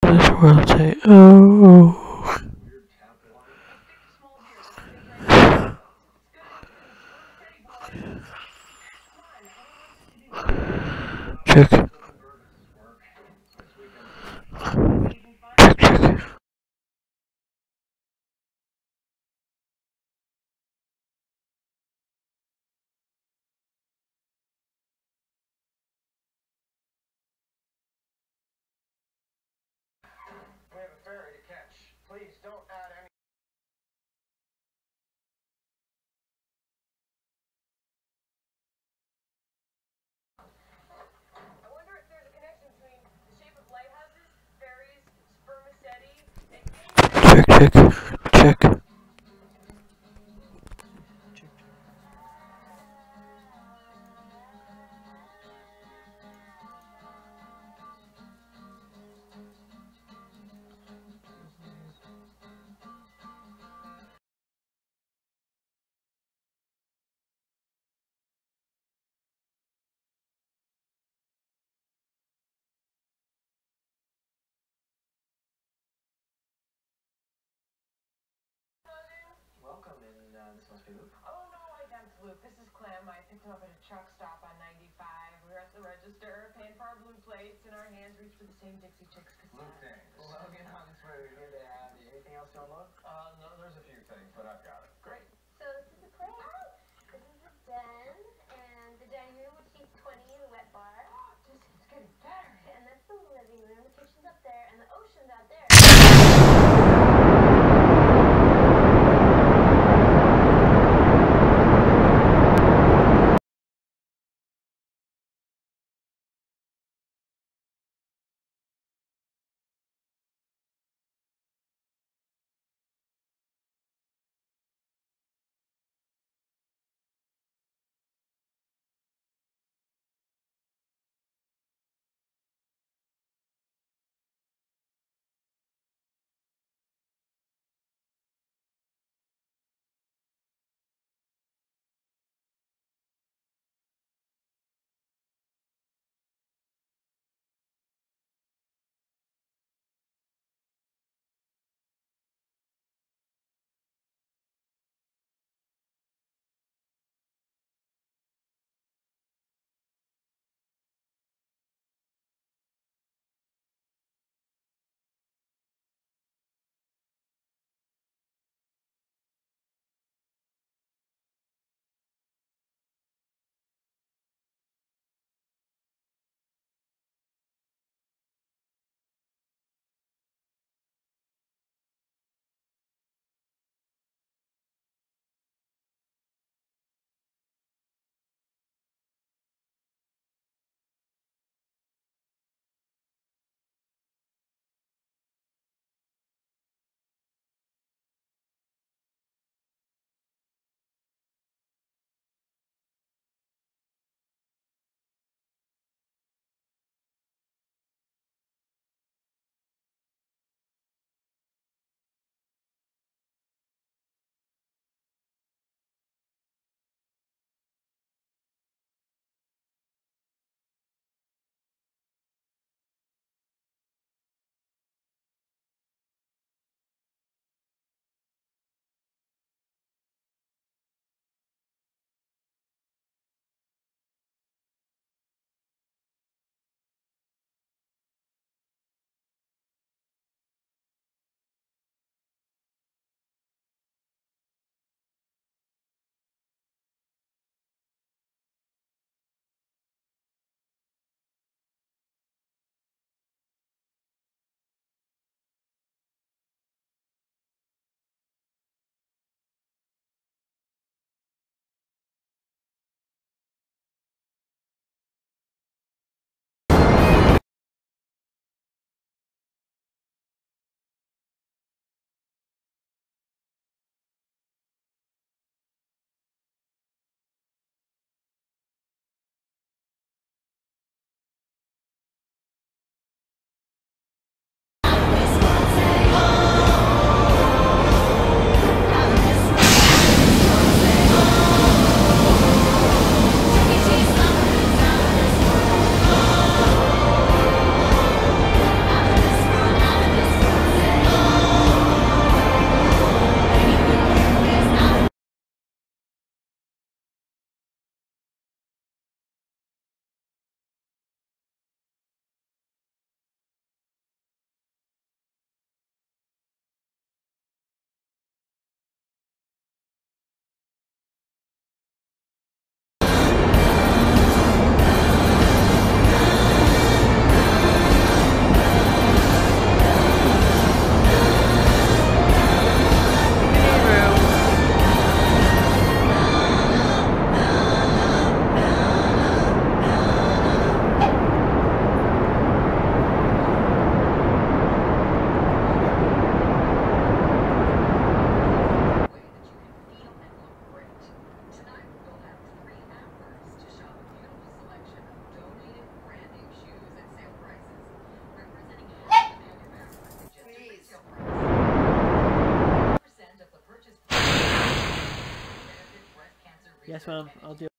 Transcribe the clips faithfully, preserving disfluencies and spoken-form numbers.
this world say, oh. Check. Check, check. We have a ferry to catch. Please don't add any. I wonder if there's a connection between the shape of lighthouses, ferries, spermaceti, and Check, check, check. welcome, and uh, this must be Luke. Oh no, I dumped Luke. This is Clem. I picked him up at a truck stop on ninety-five. We were at the register, paying for our blue plates, and our hands reached for the same Dixie Chicks cassette. Luke, thanks. Logan on its way. Good to have you. Anything else to unload? Uh, no, there's a few things, but I've got it. Great. So this is the playhouse, this is the den, and the dining room with seats twenty, the wet bar. Just it's getting better. And that's the living room, the kitchen's up there, and the ocean's out there. Yes, ma'am. I'll do.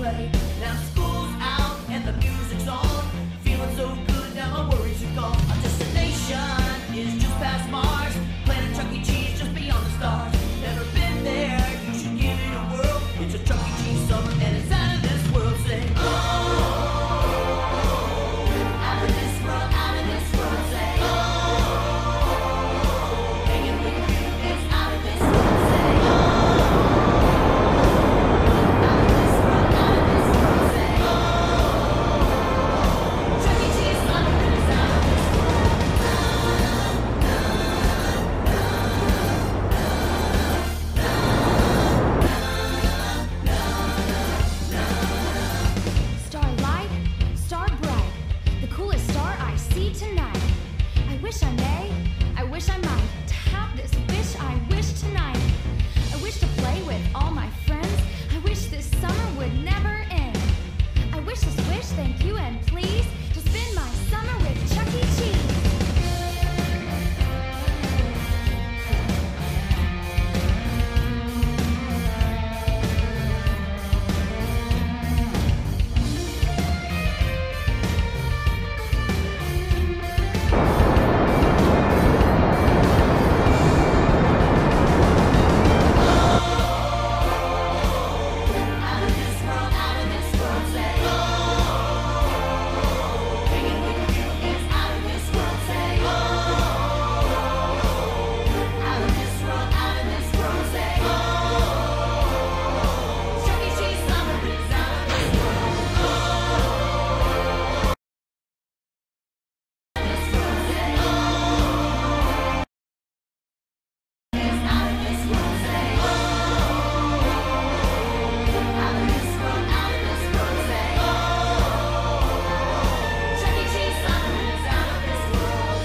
play. Now school's out and the music's on. Feeling so good, now my worries are gone. Our destination is just past Mars. Planet Chuck E. Cheese just beyond the stars. Never been there, you should give it a whirl. It's a Chuck E. Cheese summer and it's out of this world. Say, oh, out of this world, out of this world. Say, oh, hanging with you is out of this world. Say, oh, out of this world, out of this world. Say, oh, Chuck E. Cheese summer is out of this world. Starlight, star bright, the coolest star I see tonight. I wish I may, I wish I might, to have this wish I wish tonight. I wish to play with all my friends. I wish this summer would never end. I wish this wish, thank you and please, to spend my summer with Chuck E. Cheese. Out of this world, out of this world. Say, oh, hanging with you is out of this world. Say, oh, out of this world, out of this world. Say, oh, Chuck E. Cheese summer is out of this world. Oh, this world. Say, oh, is out of this world. Say, oh, out of this world, out of this world. Say, oh, Chuck E. Cheese summer is out of this world.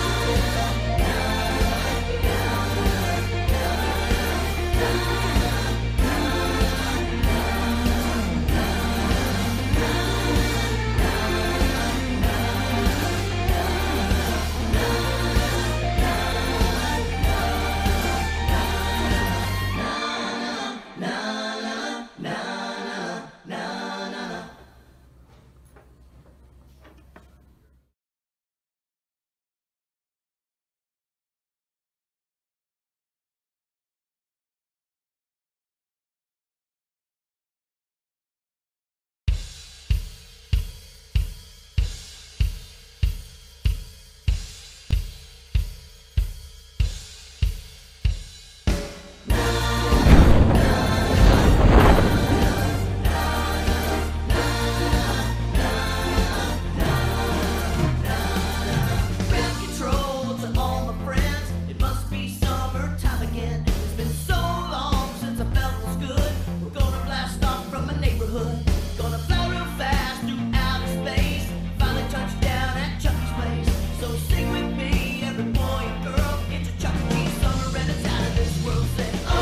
Ground control to all my friends. It must be summertime again. It's been so long since I felt this good. We're gonna blast off from my neighborhood. Gonna fly real fast through outer space. Finally touch down at Chucky's place. So sing with me, every boy and girl. It's a Chuck E. Cheese summer and it's out of this world. Say, oh,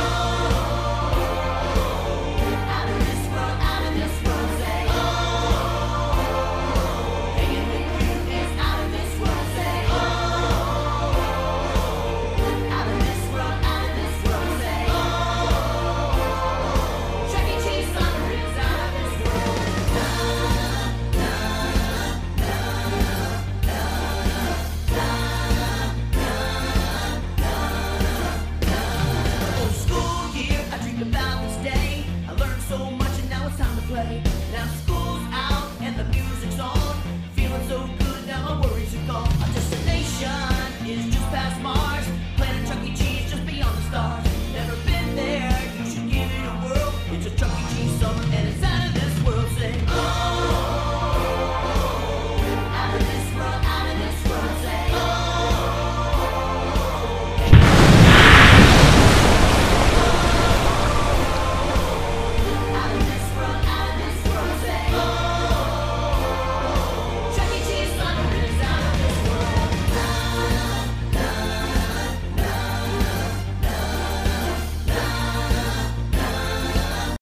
out of this world, out of this world. Say, oh, hanging with you is out of this world. Say, oh, out of this world, out of this world. Say, oh, Chuck E. Cheese summer is out of this world. Oh, school year, I dreamed about this day. I learned so much and now it's time to play.